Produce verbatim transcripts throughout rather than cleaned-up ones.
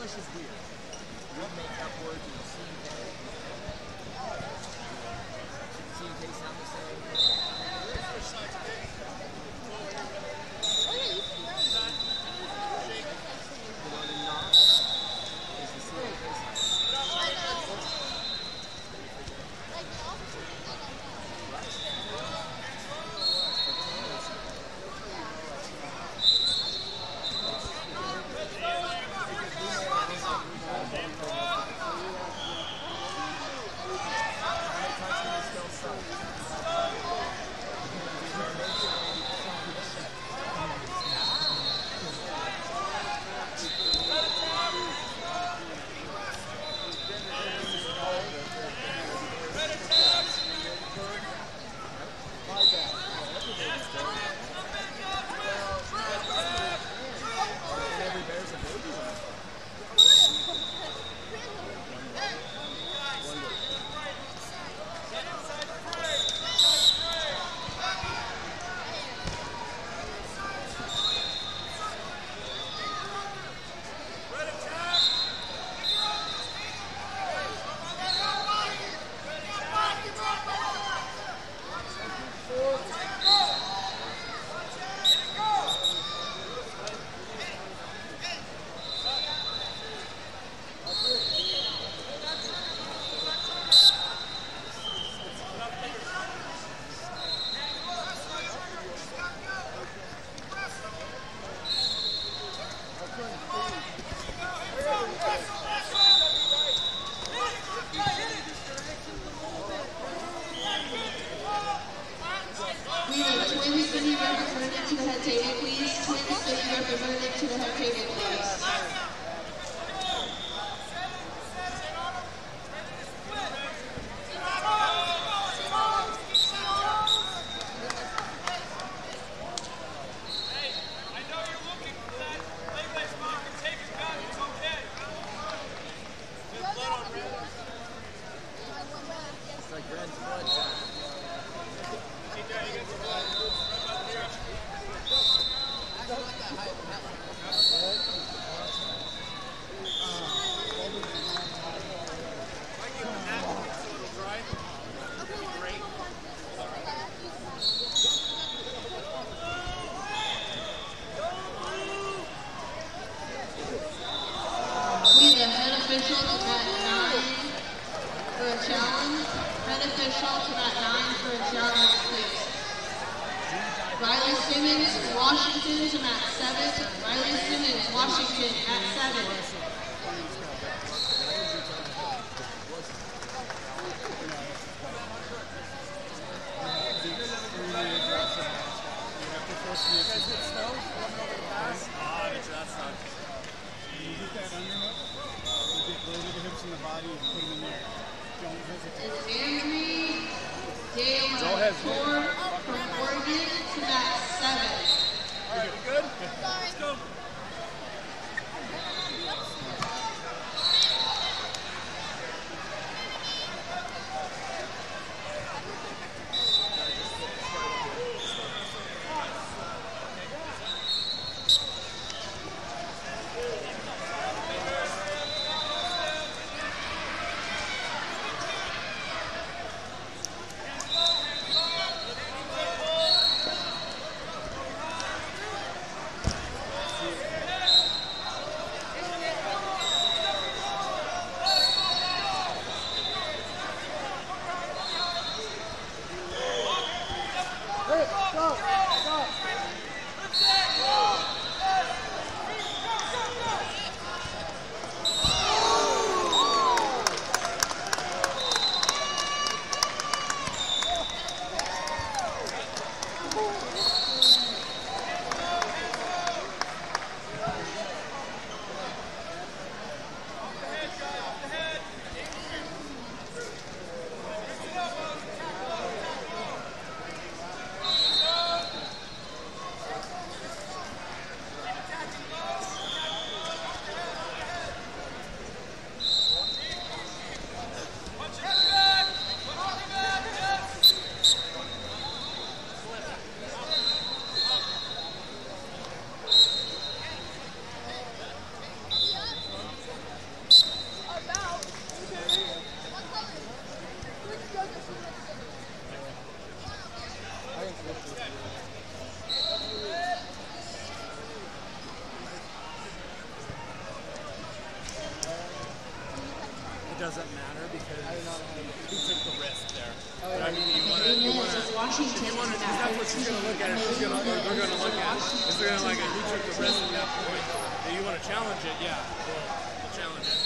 English is weird. We'll make up words and C and K. C and K sound the same. Oh yeah, you can learn that. The one in knock is the C and K sound. I know. Like the opposite is not like that. We have a Twins City representative to the head table, please. Twins City representative to the head table, please. It's like red blood time. We have a head official to mat nine for a challenge. Head official to mat nine for a challenge, please. Riley Simmons, Washington to mat seven. Riley Simmons, Washington at seven. And Andrew Dale Ford from Oregon to mat seven. All right, we good? Let's go. See you it doesn't matter because he took the risk there. Oh, But I mean, you want to, you want to, Washington you want to, to that's bat what she's going to look at. She's going to, or they're going to look at. Is they're going to like, who took the risk at that point? If you want to challenge it, yeah, we'll, we'll challenge it.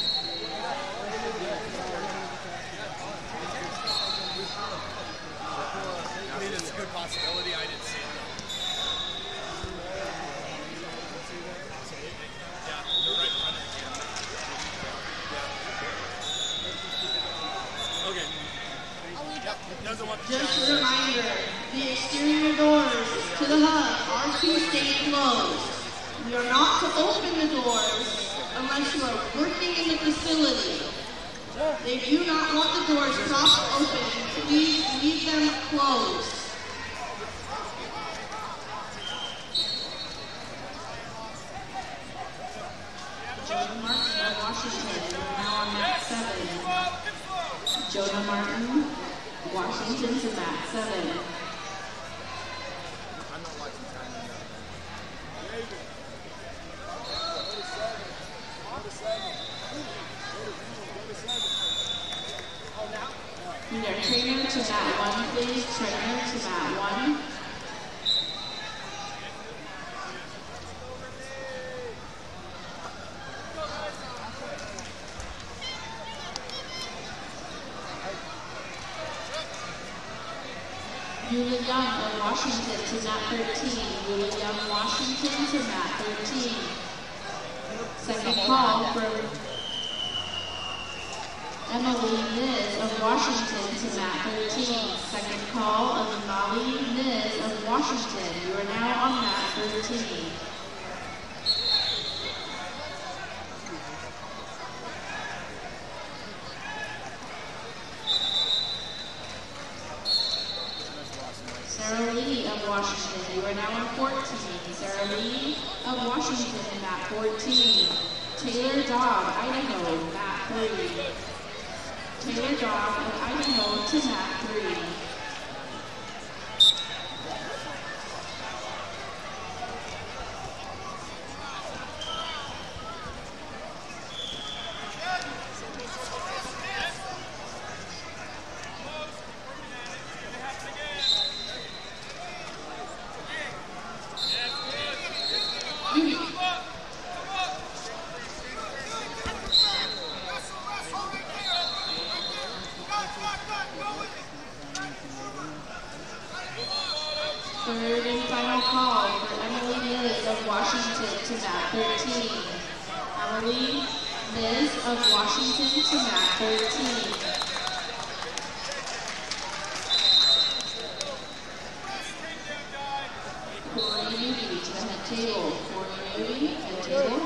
I mean, it's a good possibility. I didn't see it though. Yeah, they're right in front of you. Yeah. Okay. Yep. Doesn't want to Just challenge a it. reminder, the exterior doors to the hub are to stay closed. We are not to open the doors unless you are working in the facility. If you do not want the doors propped open, please leave them closed. Jonah Martin of Washington, now on mat seven. Jonah Martin, Washington to mat seven. I'm not watching time enough. Need our trainer to mat one, please. Trainer to mat one. Eula Young of Washington to mat thirteen. Eula Young, Washington to mat thirteen. Second call for Emily Niz of Washington to mat thirteen. Second call of Emily Niz of Washington. You are now on mat thirteen. Sarah Lee of Washington, you are now on fourteen. Sarah Lee of Washington, mat fourteen. Taylor Dobb, Idaho, mat three. Taylor Dobb of Idaho to mat three. Third and final call for Emily Niz of Washington to mat thirteen. Emily Niz of Washington to mat thirteen. Corey Newby to the head table. Corey Newby, head table.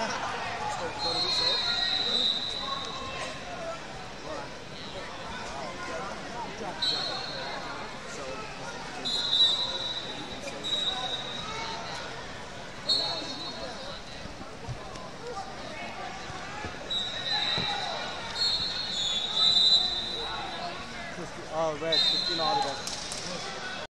Oh, red, fifteen autograph.